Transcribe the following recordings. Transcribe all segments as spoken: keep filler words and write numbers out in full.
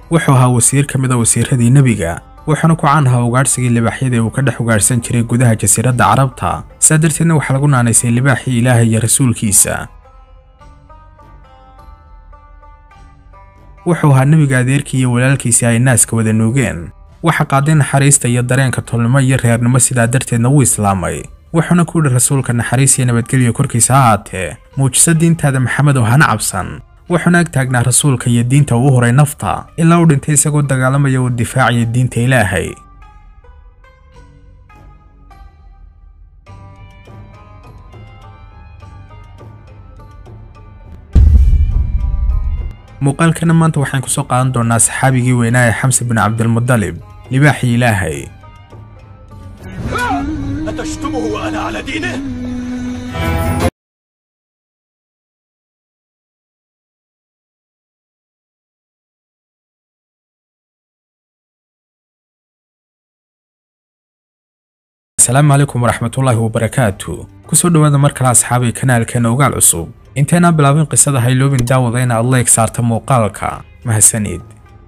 wuxuu ahaa wasiir ka mid ah wasiiradii nebiga wuxuuna ku caan ahaa ugaadhsigii libaaxyada uu ka dhex ugaadhsan jiray gudaha jasiiradda carabta sidaa darteedna waxaa lagu naanaysay libaaxii ilaahay iyo rasuulkiisa. wuxuu ahaa nebiga adeerkii iyo walaalkiisii ay naaska wada nuugeen waxa qaaday naxariista iyo dareenka tolnimo iyo reernimo sidaa darteedna wuu islaamay wuxuuna ku yidhi rasuulka naxariis iyo nabadgelyo korkiisa ha ahaatee muujiso diintaada maxamed oo hana cabsan wuxuuna ag taagnaa rasuulka iyo diinta uu huray nafta ilaa uu dhintay isagoo dagaalamaya oo difaacaya diinta ilaahay. muuqaalkana maanta waxaan ku soo qaadan doonaa saxaabigii weynaa ee xamse bin cabdilmudalib libaaxii ilaahay. أتشتمه وأنا على دينه؟ السلام عليكم ورحمة الله وبركاته. كسو دوادا مركلا أصحابي كنال كان اوغال عصوب انتينا بلابين قصة هايلوبين داودين الله يكسارتا موقالكا مهسانيد.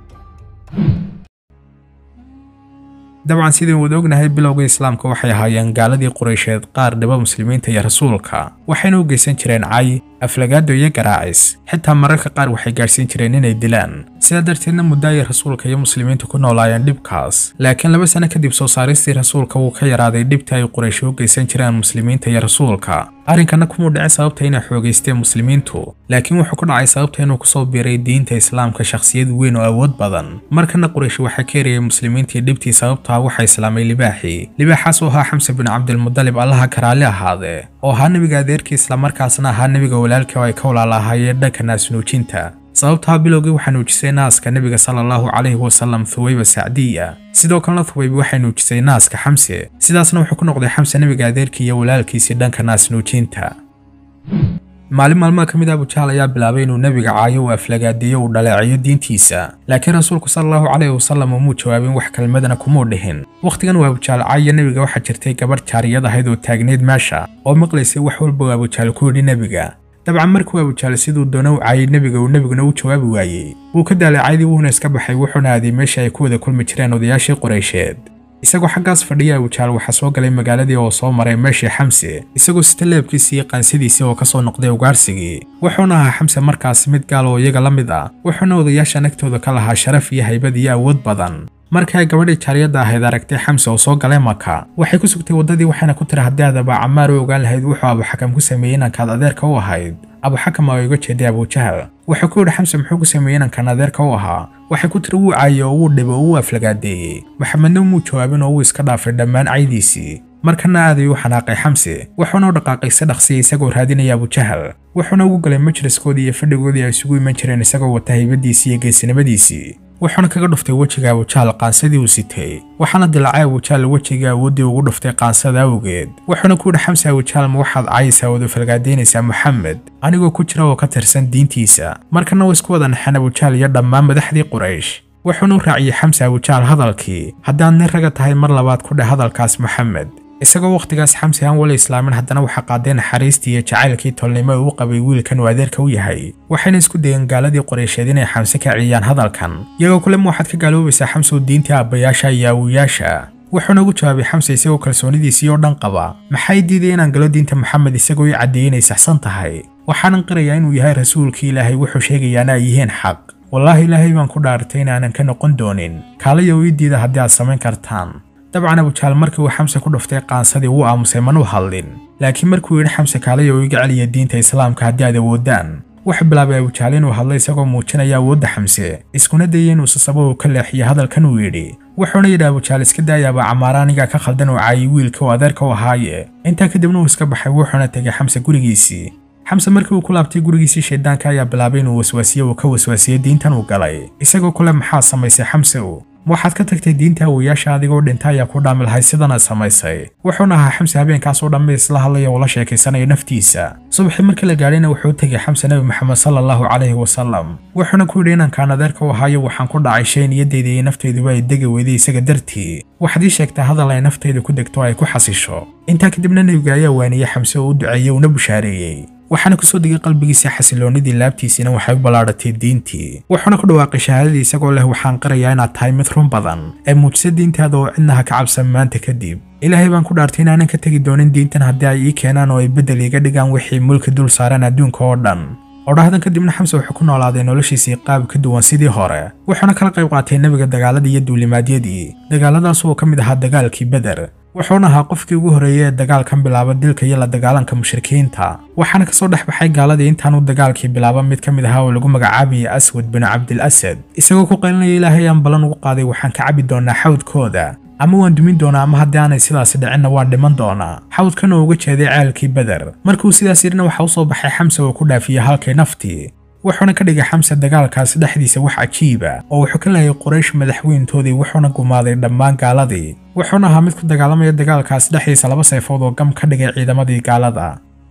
dabcan sidii wada ognahay bilowga islaamka waxay ahaayeen gaaladii Quraysheed qaar dhaba muslimiinta iyo rasuulka waxayna u geysan jireen cay aflagaado iyo garaacis xitaa mararka qaar waxay gaarsiin jireen inay dilaan sida darteedna muddaay rasuulka iyo muslimiintu ku noolaayeen dhibkaas laakiin laba sano kadib soo saaristii rasuulka uu ka yaraaday dhibta ay Quraysh u geysan jireen muslimiinta iyo rasuulka arrinkana kuma dhacay sababta inay xoogeysteen muslimiintu laakiin wuxuu ku dhacay sababta inuu ku soo biiray diinta islaamka shakhsiyad weyn oo awood badan markana Quraysh waxay ka yarayeen muslimiintii dhibtii sababta waxay islaamay libaaxii libaaxaas oo ahaa xamse bin cabdilmudalib allaha karaali ahaadee oo ahaa nabiga adeerkii isla markaasna ahaa nabiga walaalkii oo ay ka walaalahaayeen dhanka naas nuujinta sababta bilowgii waxaa nuujisay naaska nabiga sallallahu calayhi wasallam Thuwayba Sacdiya sidoo kalena Thuwayba waxay nuujisay naaska xamse sidaasna wuxuu ku noqday xamse nabiga adeerkii iyo walaalkiisii dhanka naas nuujinta. maalin maalmaha ka mid ah Abu Jahl ayaa bilaabay inuu nabiga caayo oo aflagaadeeyo uu dhaleeceeyo diintiisa laakiin rasuulku sallallahu calayhi wasallam uu jawaabin wax kalmadana kuma dhihin waqtigan waa Abu Jahl caayo nabiga waxa jirtay gabar jaariyad ahayd oo taagneed meesha oo maqlaysay wax walba Abu Jahl ku yidhi nabiga dabcan markuu Abu Jahl sidoo doona u caayay nabiga uu nabiguna u jawaabi waayay wuu ka daalacayday wuuna iska baxay wuxuuna aaday meesha ay ku wada kulmi jireen odayaashii Quraysheed isagoo xaggaas fadhiya Abu Jahl waxa soo galay magaaladii oo soo maray meeshii xamse isagoo staleebkiisii iyo qaansidiisii oo ka soo noqday ugaarsigii wuxuuna ahaa xamse markaas mid gaal oo iyaga la mid ah wuxuuna odayaasha nagtooda ka lahaa sharaf iyo haybad iyo awood badan markay gabadhii jaariyadda ahayd aragtay xamse oo soo galay Maka waxay ku sugtay wadadii waxayna ku tiri haddii aadaba Camaar u ogaan lahayd wuxuu Abu Xakam ku sameeyay inankaad adeerka u ahayd Abu Xakam oo iga jeeday Abu Jahl wuxuu ku yidhi xamse muxuu ku sameeyay inankan adeerka u ahaa waxay ku tiri wuu caayo oo wuu dhibo oo wuu aflagaadeeyay maxamedna muu jawaabin oo wuu iska dhaafay dhammaan caydiisii markana aaday u xanaaqay xamse wuxuuna u dhaqaaqay si dhaqsi isagoo raadinaya Abu Jahl wuxuuna ugu galay majliskoodii iyo fadhigoodii ay isugu iman jireen isagoo wata haybadiisii iyo geesinimadiisii wuxuuna kaga dhuftay wajiga Abu Jahl qaansadii uu sitay waxaana dilaacay Abu Jahl wajiga awoodii ugu dhuftay qaansada awgeed wuxuuna ku yidhi xamse Abu Jahl ma waxaad caayaysaa wada falgaadeynaysaa Maxamed anigoo ku jira oo ka tirsan diintiisa markana way isku wada naxeen Abu Jahl iyo dhammaan madaxdii Quraysh wuxuuna u raaciyay xamse Abu Jahl hadalkii haddaad nin raga tahay mar labaad ku dheh hadalkaas Maxamed isagoo waqtigaas xamse aan wala islaamin haddana waxa qaadeen naxariistii iyo jacaylkii tolnimo uu qabay wiilkan uu adeerka u yahay waxayna isku dayeen gaaladii Quraysheed inay xamse ka ciyaan hadalkan iyagoo kule ma waxaad ka gaaloobaysaa xamse oo diintii aabbayaasha iyo awoowayaasha wuxuuna ugu jawaabay xamse isagoo kalsoonidiisii oo dhan qaba maxay diiday inaan galo diinta Maxamed isagoo i cadeeyay inay saxsan tahay waxaan qirayaa inuu yahay rasuulkii Ilaahay wuxuu sheegayaa ay yihiin xaq wallahi Ilaahay baan ku dhaartay inaanan ka noqon doonin kaaliyo ii diida haddii aad samayn kartaan dabcan Abu Jahl markii uu xamse ku dhuftay qaansadii wuu aamusay manuu hadlin laakiin markuu yidhi xamse kaaliyo iga celiya diinta islaamka haddii aad awoodaan wuxuu bilaabay Abu Jahl inuu hadlay isagoo muujinaya awoodda xamse iskuna dayay inuu sababo ka leexiyo hadalkan uu yidhi wuxuuna yidhi Abu Jahl iska daayaba Camaar aniga ka khaldan oo caayay wiilka oo adeerka u ahaaye intaa kadibna uu iska baxay wuxuuna tagay xamse gurigiisii xamse markii uu ku laabtay gurigiisii shaydaanka ayaa bilaabay inuu waswaasiyo oo ka waswaasiyay diintan uu galay isagoo kule maxaa samaysay xamse waxaad ka tagtay diinta awoowayaasha adigoo dhintay ayaa ku dhaamilhay sidana samaysay wuxuuna ahaa xamse habeenkaas oo dhambe isla hadlaya oo la sheekaysanaya naftiisa subaxii markii la gaadhayna wuxuu tagay xamse nabi maxamed sallallahu calayhi wasallam wuxuuna ku yidhi inankaan adeerka u ahaayo waxaan ku dhacay shay niyadeyda iyo naftayduba ay degi weyday isaga dartii waxaad ii sheegtaa hadal ay naftayda ku degto ay ku xasisho intaa kadibna nabiga ayaa waaniyey xamse oo u duceeyey una bushaareeyey waxaana ku soo digay qalbigiisa xasiloonidii laabtiisina waxay u balaadhatay diintii wuxuuna ku dhawaaqay shahaadadii isagoo leh waxaan qirayaa inaad tahay mid run badan ee muujisa diintaada oo cidna ha ka cabsan maanta kadib ilaahay baan ku dhaartay inaanan ka tegi doonin diintan haddii ay ii keenaan oo ay beddel iga dhigaan wixii mulki dul saaran adduunka oo dhan odhahdan kadibna xamse wuxuu ku noolaaday noloshiisii qaab ka duwan sidii hore wuxuuna kala qayb qaatay nebiga dagaaladii iyo duulimaadyadii dagaaladaas oo ka mid ahaa dagaalkii beder wuxuuna ahaa qofkii ugu horreeyay ee dagaalkan bilaaba dilka iyo la dagaalanka mushrikiinta waxaana ka soo dhex baxay gaaladii intaanuu dagaalkii bilaaba mid ka mid ahaa oo lagu magacaabayay aswad binu cabdil asad isagoo ku qaylinaya ilaahay aan ballan ugu qaaday waxaan ka cabi doonaa xawdkooda ama waan dumin doonaa ama haddii aanay sidaasi dhicinna waan dhiman doonaa xawdkan oo uga jeeday ceelkii beder markuu sidaas yidhina waxa u soo baxay xamse oo ku dhaafiyey halkay naftii wuxuuna ka dhigay xamse dagaalkaasi dhexdiisa wax cajiiba oo wuxuu ka leeyay quraysh madaxweyntoodii wuxuuna gumaaday dhammaan gaaladii wuxuuna ahaa mid ku dagaalamaya dagaalkaasi dhexdiisa laba sayfood oo gam ka dhigay ciidamadii gaalada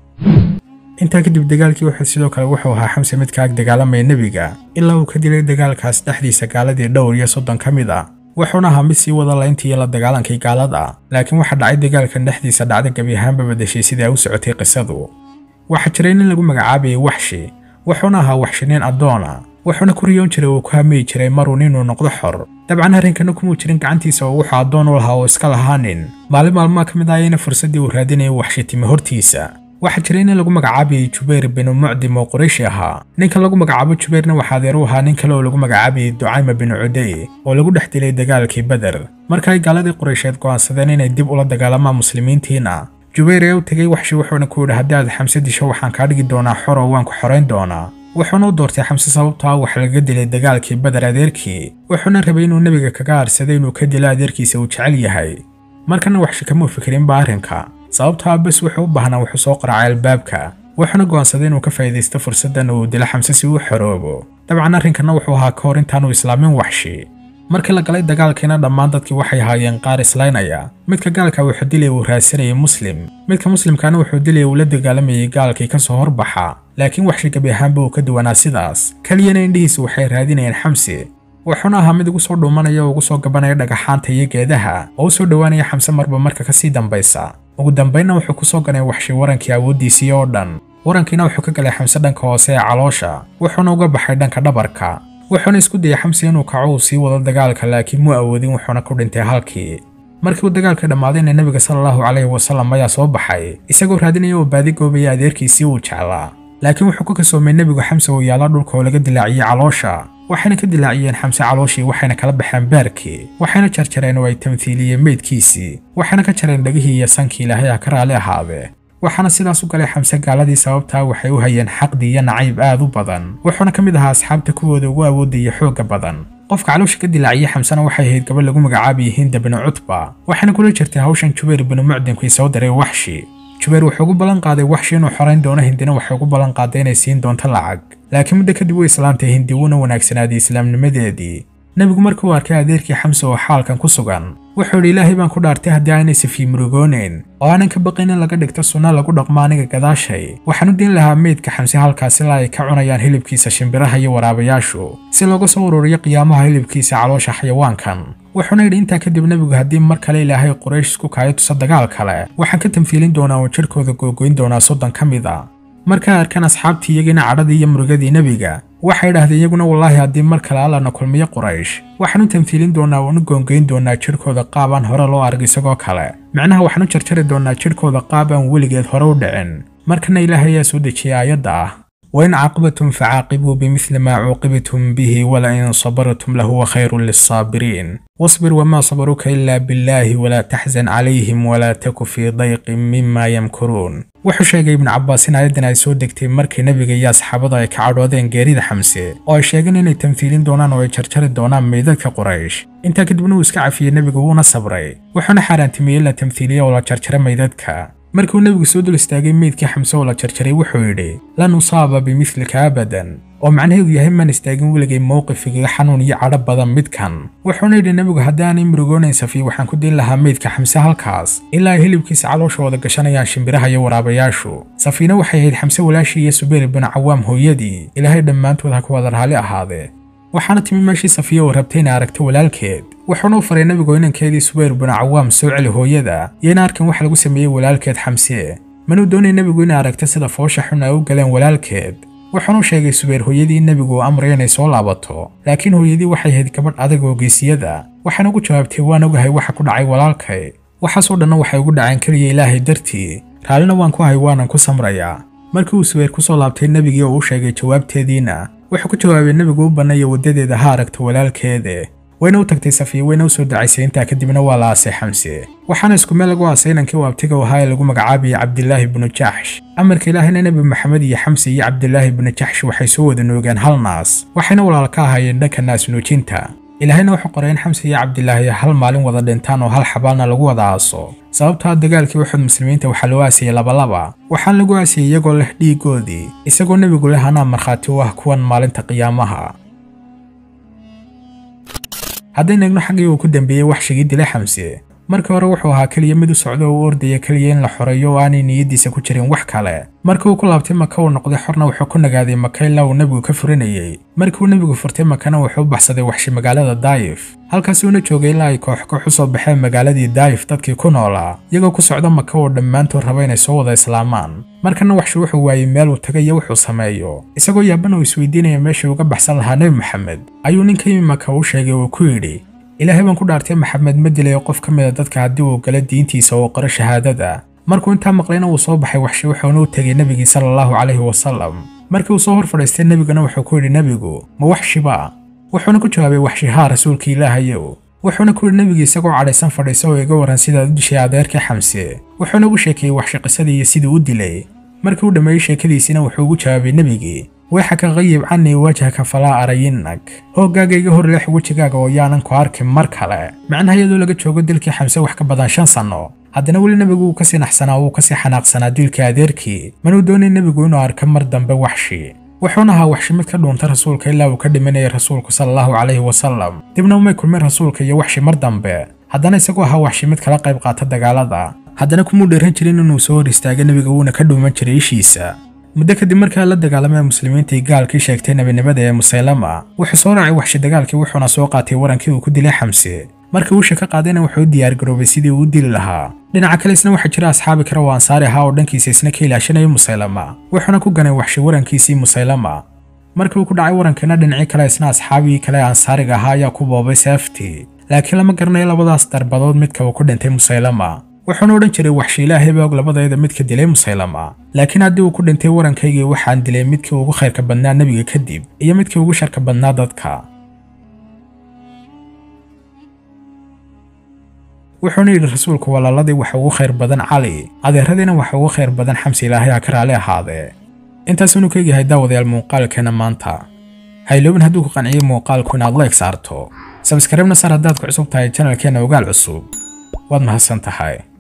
intaa kadib dagaalkii wuxuu sidoo kale wuxuu ahaa xamse mid ka ag dagaalamaya nebiga ilaa uu ka dilay dagaalkaasi dhexdiisa gaaladii dhowr iyo soddon ka mid ah wuxuuna ahaa mid sii wada layntii la dagaalankii gaalada laakiin waxa dhacay dagaalkan dhexdiisa dhacda gebi ahaanba bedeshay sidii ay u socotay qisadu waxaa jiray nin lagu magacaabayay waxshi wuxuuna ahaa waxshi nin addoona wuxuuna ku riyoon jiray oo ku hamiyi jiray maruu ninuu noqdo xor dabcan arrinkana kumuu jirin gacantiisa oo wuxuu addoon u lahaa oo iska lahaa nin maalin maalmaha ka mid ahayna fursaddii uu raadinayay waxshi timi hortiisa waxaa jiray nin lagu magacaabayay jubayr binu mucdim oo qurayshi ahaa ninka lagu magacaabo jubayrna waxaa adeer u ahaa nin kale oo lagu magacaabayay ducayma binu cudey oo lagu dhex dilay dagaalkii beder marka ay gaaladii quraysheed go'aansadeen inay dib ula dagaalamaan muslimiintiina jubayr ee u tegay waxshi wuxuuna ku yidhi haddii aad xamse disho waxaan kaa dhigi doonaa xor oo waan ku xorayn doonaa wuxuuna u doortay xamse sababtoo ah wax laga dilay dagaalkii beder adeerkii wuxuuna rabay inuu nebiga kaga aarsaday inuu ka dilo adeerkiisa uu jecel yahay markana waxshi kamuu fikirinba arrinka sababtoo ah bes wuxuu u baahnaa wuxuu soo qaraacay albaabka wuxuuna go'aansaday inuu ka faa'iidaysto fursaddan uu dilo xamse si uu xoroobo dabcan arrinkanna wuxuu ahaa ka hor intaanu islaamin waxshi markii la galay dagaalkiina dhammaan dadkii waxay ahaayeen qaar islaynaya midka gaalka wuxuu dilay uu raadsanayay muslim midka muslimkaana wuxuu dilay uu la dagaalamayay gaalkii ka soo horbaxa laakiin waxshi gebi ahaanba uu ka duwanaa sidaas keliyana indhihiisu waxay raadinayeen xamse wuxuuna ahaa mid ugu soo dhuumanaya oo ugu soo gabanaya dhagaxaanta iyo geedaha oo u soo dhowaanaya xamse marba marka ka sii dambaysa ugu dambaynna wuxuu ku soo ganay waxshi warankii awooddiisii oo dhan warankiina wuxuu ka galay xamse dhanka hoose ee caloosha wuxuuna uga baxay dhanka dhabarka wuxuuna isku dayay xamse inuu kaco uu sii wado dagaalka laakiin muu awoodin wuxuuna ku dhintay halkii markii uu dagaalka dhammaadayna nebiga sala allahu calayhi wasallam ayaa soo baxay isagoo raadinaya oo baadi goobaya adeerkiisii uu jeclaa laakiin wuxuu ku kasoomay nebigu xamse oo yaala dhulka oo laga dilaaciyey caloosha waxayna ka dilaaciyeen xamse calooshii waxayna kala baxeen beerkii waxayna jarjareen oo ay tamthiiliyeen meydkiisii waxayna ka jareen dhagihii iyo sankii ilaahay ah ka raali ahaadee waxaana sidaas u galay xamse gaaladii sababtaa waxay u hayeen xaqdi iyo nacayb aad u badan wuxuuna ka mid ahaa asxaabta kuwooda ugu awoodaya xoogga badan qofka caloosha ka dilaaciyey xamsena waxay ahayd gabadh lagu magacaabayay hinda binu cutba waxayna kula jirtay hawshan jubayr binu mucdimkii soo diray waxshi jubayr wuxuu ugu ballan qaaday waxshi inuu xorayn doono hindina waxay ugu ballan qaaday inay siin doonto lacag laakiin muddo kadib way islaantay hindi wuuna wanaagsanaaday islaamnimadeedii nebigu markuu arkay adeerkii xamse oo xaalkan ku sugan wuxuu yidhi ilaahay baan ku dhaartay haddii aanay safii murugoonayn oo aanan ka baqayn in laga dhigto sunna lagu dhaqmo aniga gadaashay waxaan u diin lahaa meydka xamse halkaas ilaa ay ka cunayaan hilibkiisa shimbiraha iyo waraabayaashu si looga soo ururiyo qiyaamaha hilibkiisa caloosha xayawaankan wuxuuna yidhi intaa kadib nebigu haddii mar kale ilaahay quraysh isku kaayo tusa dagaal kale waxaan ka tamfiilin doonaa oo jidhkooda googoyn doonaa soddon ka mid a markaa arkaan asxaabtii iyagiina cadhadii iyo murugadii nebiga waxay idhahdeen iyaguna wallaahi haddii mar kale allana kulmiyo quraysh waxaan u tamfiilin doonaa oonu goongeyn doonaa jidhkooda qaab aan hore loo arag isagoo kale micnaha waxaan u jarjari doonaa jidhkooda qaab aan weligeed hore u dhicin markana ilaahay ayaa soo dejiyay aayadda ah wain caaqibtum facaaqibuu bimithli maa cuuqibtum bihi walain sabartum lahuwa khayrun lissaabiriin wasbir wamaa sabaruka ilaa billaahi walaa taxzan calayhim walaa taku fii dayqin mima yamkuruun wuxuu sheegay ibnu cabbaas in aayaddan ay soo degtay markii nebiga iyo asxaabada ay ka cadhoodeen geerida xamse oo ay sheegeen inay tamfiilin doonaan oo ay jarjari doonaan meydadka quraysh intaa kadibna uu iska cafiyey nebigu wuuna sabray wuxuuna xaaraantimiyey in la tamfiiliya oo la jarjaro meydadka markuu nebigu soo dul istaagay meydkii xamse oo la jarjaray wuxuu yidhi lan usaaba bimidlika abadan oo macnaheedu yahay maan istaagin weligay mowqifigaga xanuun iyo cadho badan midkan wuxuuna yidhi nebigu haddii aanay murugoonayn safiy waxaan ku diin lahaa meydka xamse halkaas ilaa ay hilibkiisa calooshooda gashanayaan shimbiraha iyo waraabayaashu safiina waxay ahayd xamse walaashii iyo subayr binu cawaam hooyadii ilaahay dhammaantood ha ku wada raali ahaadee waxaana timi meeshii safiya oo rabtay inay aragto walaalkeed wuxuuna u faray nebigu inankeedii subayr binu cawaam soo celi hooyada iyo in arkan wax lagu sameeyey walaalkeed xamse manuu doonay nebigu inay aragto sida foosha xun ay u galeen walaalkeed. wuxuuna sheegay Subayr hooyadii in nebigu uu amray inay soo laabato, laakiin hooyadii waxay ahayd gabadh adag oo geesiyada. waxaana ugu jawaabtay waan ogahay waxa ku dhacay walaalkay. waxaas oo dhan waxay ugu dhaceen kaliya Ilaahay dartii. raalina waan ku hay waanan ku samrayaa. markii uu Subayr ku soo laabtay nebigii oo u sheegay jawaabteediina, wuxuu ku jawaabay nebigu u bannayo wadadeeda ha aragto walaalkeeda. wayna u tagtay Safiya wayna u soo dacaysay intaa kadibna waa la aasay Xamse. waxaana isku meel lagu aasay inankii waabtiga ahaa ee lagu magacaabay Cabdillaahi ibn Jahsh. amarka Ilaahayna Nabi Maxamed iyo Xamse iyo Cabdillaahi ibn Jahsh waxay soo wada noogeen hal naas, waxayna walaal ka ahaayeen dhanka naas nuujinta. Ilaahayna wuxuu qoray in Xamse iyo Cabdillaahi hal maalin wada dhintaan oo hal xabaalna lagu wada aaso. sababta dagaalkii Uxud muslimiinta waxa loo aasay laba laba, waxaan lagu aasay iyagoo leh dhiigoodii, isagoo nebigu leh anaa markhaati u ah kuwan maalinta qiyaamaha. haddayna eegno xaggii uu ku dambeeyay Waxshigii dilay Xamse. markii hore wuxuu ahaa kaliya mid u socdo oo ordaya kaliya in la xoreeyo oo aanay niyadiisa ku jirin wax kale. markii uu ku laabtay Maka uu noqday xorna wuxuu ku nagaaday Maka ilaa uu nebigu ka furinayay. markii uu nebigu furtay Makana wuxuu baxsaday Waxshi magaalada Daa'if. halkaas uu joogay ilaa ay koox koox u soo baxeen magaaladii Daa'if dadkii ku noolaa, iyagoo ku socda Maka oo dhammaantood raba inay soo wada islaamaan. markana Waxshi wuxuu waayay meel uu tagay iyo wuxuu sameeyo. isagoo yaaban oo isweydiinaya meeshii uga baxsan lahaa Nabi Maxamed, ayuu ninkii Maka u sheegay oo ku yidhi Ilaahay baan ku dhaartay Maxamed ma dilay qof ka mid ah dadka haddii uu gala diintiisa oo qoro shahaadada. markuu intaa maqlayna uu soo baxay Waxshi wuxuuna u tagay Nabiga sallallahu alayhi wasallam. markii uu soo hor fadhiistay Nabigana wuxuu ku yidhi Nabigu ma Waxshi ba? wuxuuna ku jawaabay Waxshi haa rasuulka Ilaahayow. wuxuuna ku yidhi Nabiga isagoo cadhaysan fadhiisa oo iga waran sida u dishay adeerkii Xamse. wuxuuna ugu sheekayay Waxshi qisadii iyo sidii u dilay. markii uu dhameeyay sheekadiisina wuxuu ugu jawaabay Nabigii waxaka qayb cani wajhaka fala arayinak. hoogaaga hor leex wajigaaga oo yaanan ku arkin mar kale. macnaha iyadoo laga joogo dilkii Xamse wax ka badan shan sano, haddana weli Nabigu uu ka sii naxsanaa uu ka sii xanaaqsanaa dilkii adeerkii. manuu doonay Nabigu inuu arko mar dambe Waxshi. wuxuuna ahaa Waxshi mid ka dhuuntay rasuulka ilaa uu ka dhimanayay rasuulku sallallahu alayhi wasallam. dibna umay kulmeen rasuulka iyo Waxshi mar dambe, haddana isagoo ahaa Waxshi mid kala qayb qaata dagaalada. haddana kumuu dheeran jirin inuu soo hor istaago Nabiga uuna ka dhuuman jiray ishiisa. muddo kadib markaa la dagaalamay muslimiinta ee gaalkii sheegtay nabinimada ee Musaylama, wuxuu soo raacay Waxshi dagaalkii wuxuuna soo qaatay warankii uu ku dilay Xamse. markii uu shaka qaadayna wuxuu diyaar garoobay sidii uu dili lahaa. dhinaca kale isna waxa jira asxaabi kale oo ansaari ahaa oo dhankiisa isna ka ilaashanaya Musaylama, wuxuuna ku ganay Waxshi warankiisii Musaylama. markii uu ku dhacay warankeena dhinacii kale isna asxaabi kale ansaariga ahaa ayaa ku boobay seeftii, laakiin lama garanayo labadaas darbadood midka uu ku dhintay Musaylama. wuxuuna odhan jiray Waxshi Ilaahay baa og labadeeda midka dilay Musaylama, laakiin haddii uu ku dhintay warankaygii waxaan dilay midkii ugu khayrka badnaa Nabiga kadib iyo midkii ugu sharka badnaa dadka. wuxuuna yidhi rasuulku walaaladii waxa ugu khayr badan Cali, adeeradiina waxa ugu khayr badan Xamse. Ilaahay ha ka raali ahaadee. intaasuu ka yahay daawadayaal muuqaalkeena maanta. hayloobin hadduu ku qanciyay muuqaalku inaad like saarto, subscribe-na saar haddaad ku cusub tahay channelkeena Ogaal Cusub. waad mahadsan tahay.